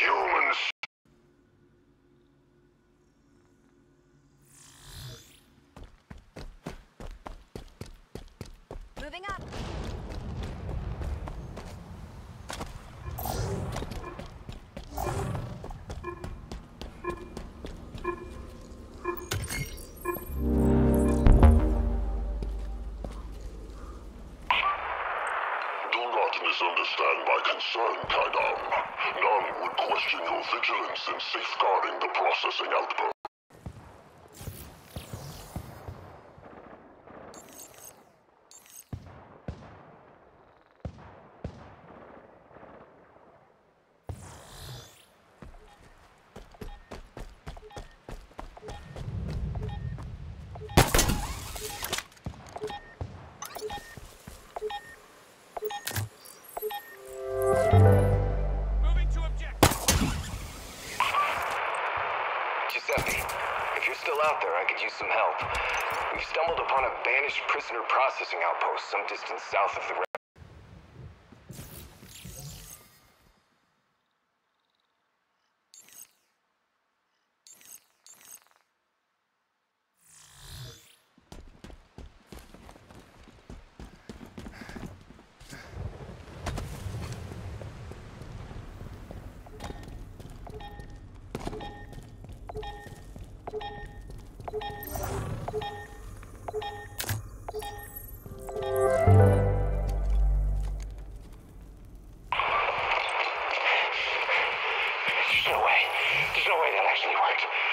humans. Moving up. Misunderstand my concern, Kaidam. None would question your vigilance in safeguarding the processing output. If you're still out there, I could use some help. We've stumbled upon a banished prisoner processing outpost some distance south of the There's no way that actually worked.